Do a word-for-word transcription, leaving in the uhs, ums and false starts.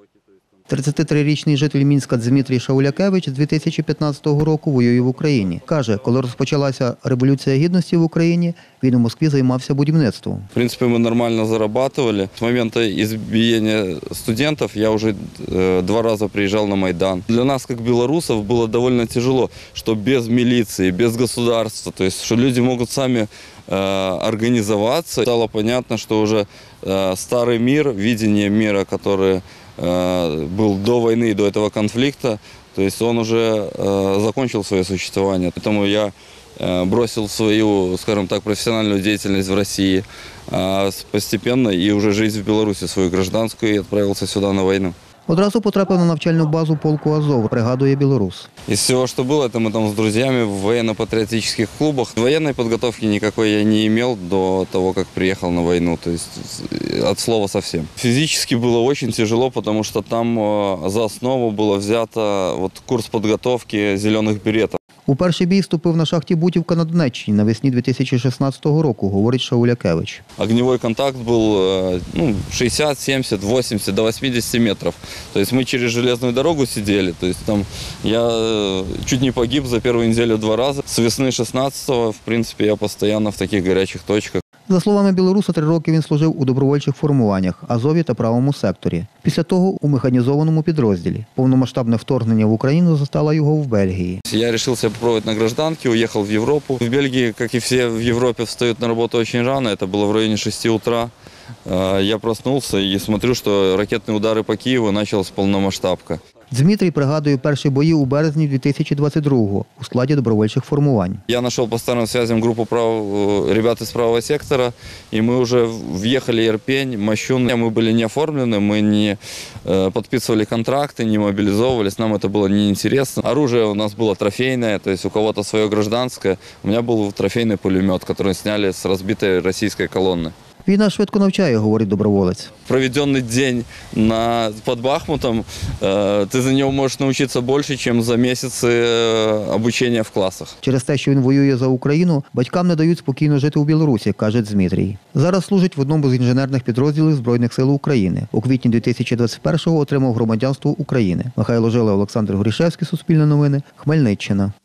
тридцятитрирічний житель Мінська Дмитрій Шаулякевич з дві тисячі п'ятнадцятого року воює в Україні. Каже, коли розпочалася Революція Гідності в Україні, він у Москві займався будівництвом. В принципе, мы нормально зарабатывали. С момента избиения студентов я уже э, два раза приезжал на Майдан. Для нас, как белорусов, было довольно тяжело, что без милиции, без государства, то есть, что люди могут сами э, организоваться. Стало понятно, что уже э, старый мир, видение мира, который э, был до войны, до этого конфликта, то есть он уже э, закончил свое существование. Поэтому я бросил свою, скажем так, профессиональную деятельность в России постепенно и уже жизнь в Беларуси, свою гражданскую, и отправился сюда на войну. Одразу потрапив на навчальну базу полку «Азов», пригадує білорус. Из всего, что было, это мы там с друзьями в военно-патриотических клубах. Военной подготовки никакой я не имел до того, как приехал на войну, то есть от слова совсем. Физически было очень тяжело, потому что там за основу было взято вот курс подготовки зеленых беретов. У перший бій вступив на шахті Бутівка на Донеччині навесні дві тисячі шістнадцятого року, говорить Шаулякевич. Огневой контакт был ну, шестьдесят, семьдесят, восемьдесят, до восьмидесяти метров. То есть мы через железную дорогу сидели. То есть там я чуть не погиб за первую неделю два раза. С весны шестнадцатого, в принципе, я постоянно в таких горячих точках. За словами білоруса, три роки він служив у добровольчих формуваннях, Азові та правому секторі. Після того у механізованому підрозділі. Повномасштабне вторгнення в Україну застало його в Бельгії. Я решил себя попробовать на гражданке, уехал в Европу. В Бельгии, как и все в Европе, встают на работу очень рано. Это было в районе шести утра. Я проснулся и смотрю, что ракетные удары по Киеву, началась полномасштабка. Дмитрій пригадує перші бої у березні дві тисячі двадцять другого у складі добровольчих формувань. Я нашел по старым связям группу прав... ребят из правого сектора, и мы уже въехали Ирпень, Мощун. Мы были не оформлены, мы не подписывали контракты, не мобилизовывались, нам это было неинтересно. Оружие у нас было трофейное, то есть у кого-то свое гражданское. У меня был трофейный пулемет, который сняли с разбитой российской колонны. Війна швидко навчає, говорить доброволець. Проведенный день на, под Бахмутом, э, ты за него можешь научиться больше, чем за месяцы э, обучения в класах. Через те, що він воює за Україну, батькам не дають спокійно жити у Білорусі, каже Дмитрій. Зараз служить в одному з інженерних підрозділів Збройних сил України. У квітні дві тисячі двадцять першого отримав громадянство України. Михайло Жила, Олександр Горішевський, Суспільне новини, Хмельниччина.